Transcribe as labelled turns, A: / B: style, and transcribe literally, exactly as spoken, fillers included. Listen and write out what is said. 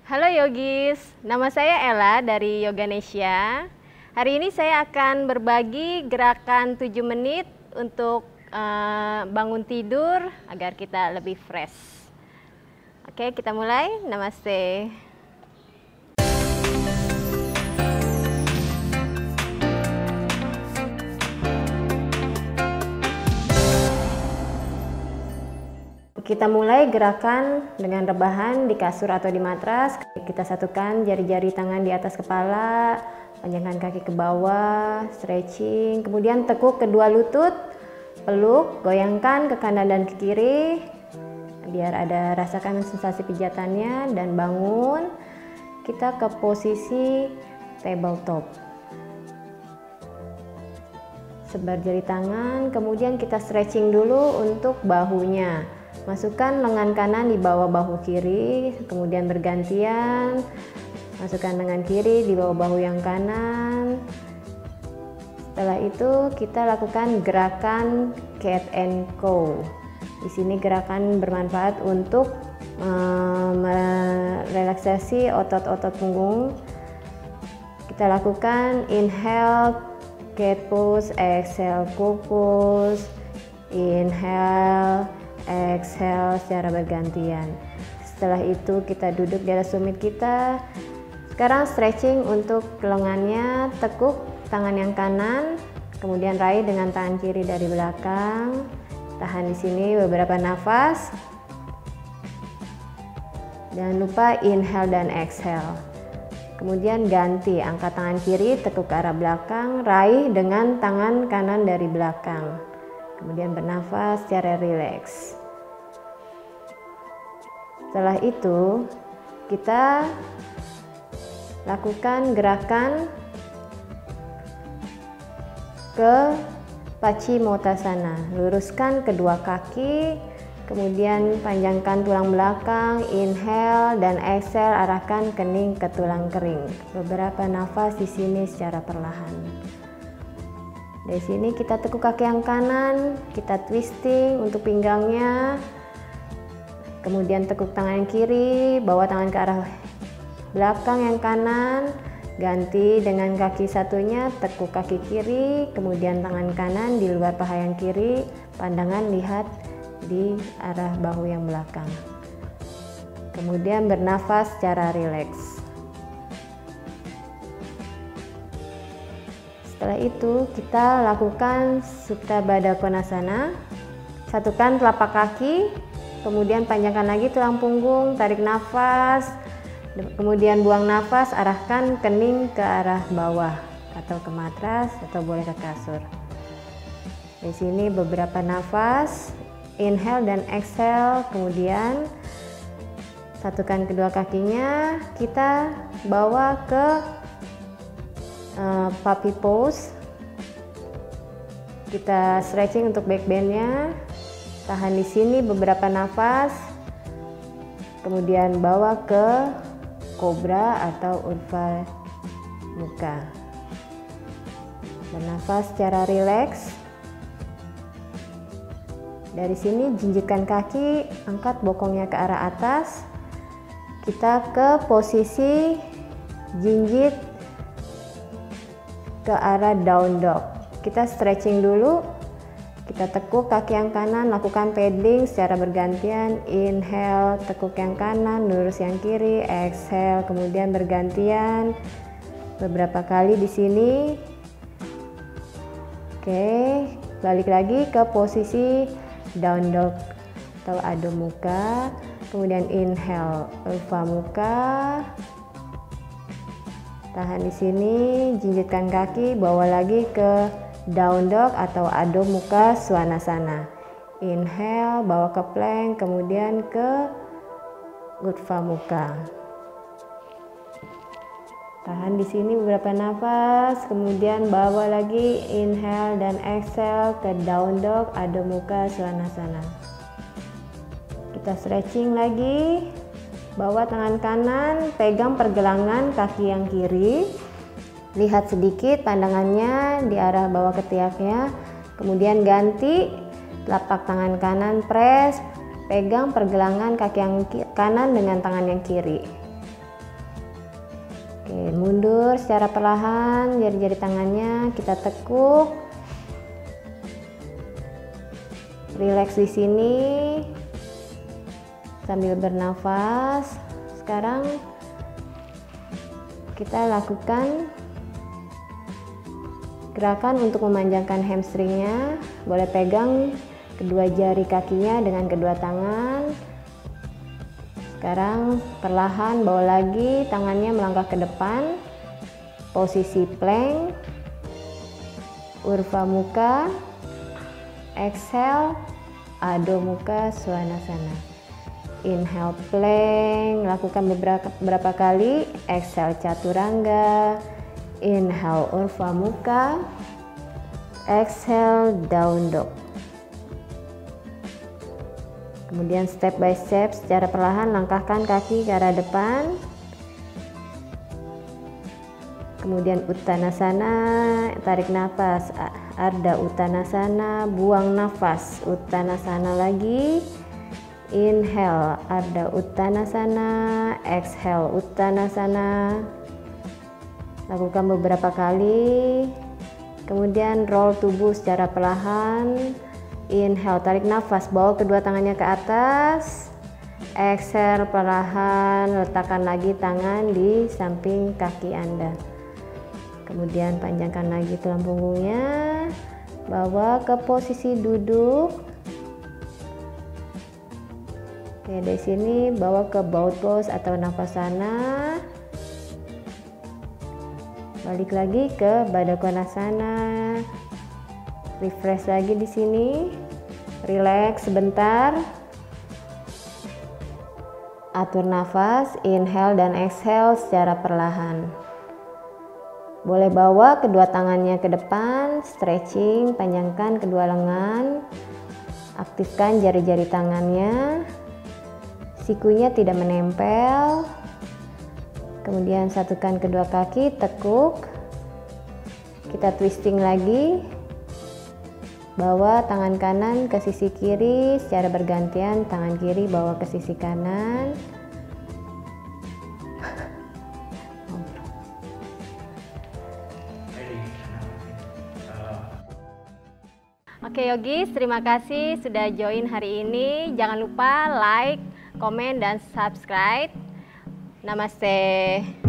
A: Halo Yogis, nama saya Ella dari Yoganesia. Hari ini saya akan berbagi gerakan tujuh menit untuk uh, bangun tidur agar kita lebih fresh. Oke, kita mulai. Namaste. Kita mulai gerakan dengan rebahan di kasur atau di matras. Kita satukan jari-jari tangan di atas kepala, panjangkan kaki ke bawah, stretching, kemudian tekuk kedua lutut, peluk, goyangkan ke kanan dan ke kiri, biar ada rasakan sensasi pijatannya, dan bangun. Kita ke posisi tabletop. Sebar jari tangan, kemudian kita stretching dulu untuk bahunya. Masukkan lengan kanan di bawah bahu kiri, kemudian bergantian. Masukkan lengan kiri di bawah bahu yang kanan. Setelah itu kita lakukan gerakan cat and cow. Di sini gerakan bermanfaat untuk uh, merelaksasi otot-otot punggung. Kita lakukan inhale cat pose, exhale cow pose, inhale, exhale secara bergantian. Setelah itu kita duduk di atas tumit kita. Sekarang stretching untuk lengannya, tekuk tangan yang kanan, kemudian raih dengan tangan kiri dari belakang. Tahan di sini beberapa nafas. Jangan lupa inhale dan exhale. Kemudian ganti, angkat tangan kiri, tekuk ke arah belakang, raih dengan tangan kanan dari belakang. Kemudian bernafas secara rileks. Setelah itu kita lakukan gerakan ke Paschimottanasana. Luruskan kedua kaki, kemudian panjangkan tulang belakang, inhale dan exhale, arahkan kening ke tulang kering. Beberapa nafas di sini secara perlahan. Dari sini kita tekuk kaki yang kanan, kita twisting untuk pinggangnya. Kemudian tekuk tangan yang kiri, bawa tangan ke arah belakang yang kanan. Ganti dengan kaki satunya, tekuk kaki kiri, kemudian tangan kanan di luar paha yang kiri. Pandangan lihat di arah bahu yang belakang. Kemudian bernafas secara rileks. Setelah itu kita lakukan Supta Baddha Konasana. Satukan telapak kaki, kemudian panjangkan lagi tulang punggung, tarik nafas, kemudian buang nafas, arahkan kening ke arah bawah atau ke matras atau boleh ke kasur. Di sini beberapa nafas, inhale dan exhale, kemudian satukan kedua kakinya, kita bawa ke Uh, puppy pose. Kita stretching untuk back bendnya. Tahan di sini beberapa nafas. Kemudian bawa ke kobra atau Urdhva Mukha. Bernafas secara rileks. Dari sini jinjitkan kaki, angkat bokongnya ke arah atas. Kita ke posisi jinjit ke arah down dog. Kita stretching dulu. Kita tekuk kaki yang kanan, lakukan paddling secara bergantian. Inhale, tekuk yang kanan, lurus yang kiri. Exhale, kemudian bergantian beberapa kali di sini. Oke, balik lagi ke posisi down dog atau Adho Mukha. Kemudian inhale, Urdhva Mukha. Tahan di sini, jinjitkan kaki, bawa lagi ke down dog atau Adho Mukha Svanasana. Inhale, bawa ke plank, kemudian ke Urdhva Mukha. Tahan di sini beberapa nafas, kemudian bawa lagi inhale dan exhale ke down dog Adho Mukha Svanasana. Kita stretching lagi. Bawa tangan kanan, pegang pergelangan kaki yang kiri. Lihat sedikit pandangannya di arah bawah ketiaknya. Kemudian ganti, telapak tangan kanan press, pegang pergelangan kaki yang kanan dengan tangan yang kiri. Oke, mundur secara perlahan, jari-jari tangannya kita tekuk. Rileks di sini sambil bernafas. Sekarang kita lakukan gerakan untuk memanjangkan hamstringnya. Boleh pegang kedua jari kakinya dengan kedua tangan. Sekarang perlahan bawa lagi tangannya melangkah ke depan, posisi plank, Urdhva Mukha, exhale, Adho Mukha Svanasana. Inhale plank, lakukan beberapa, beberapa kali, exhale Chaturanga, inhale Urdhva Mukha, exhale Down Dog. Kemudian step by step secara perlahan langkahkan kaki ke arah depan. Kemudian Uttanasana, tarik nafas, Ardha Uttanasana, buang nafas, Uttanasana lagi. Inhale Ardha Uttanasana, exhale Uttanasana. Lakukan beberapa kali. Kemudian roll tubuh secara perlahan. Inhale, tarik nafas, bawa kedua tangannya ke atas. Exhale, perlahan letakkan lagi tangan di samping kaki Anda. Kemudian panjangkan lagi tulang punggungnya, bawa ke posisi duduk. Oke, dari sini bawa ke boat pose atau nafasana. Balik lagi ke Baddha Konasana. Refresh lagi di sini, relax sebentar, atur nafas, inhale dan exhale secara perlahan. Boleh bawa kedua tangannya ke depan, stretching, panjangkan kedua lengan, aktifkan jari-jari tangannya, sikunya tidak menempel. Kemudian satukan kedua kaki, tekuk, kita twisting lagi. Bawa tangan kanan ke sisi kiri secara bergantian, tangan kiri bawa ke sisi kanan. Oke yogis, terima kasih sudah join hari ini. Jangan lupa like, komen, dan subscribe. Namaste.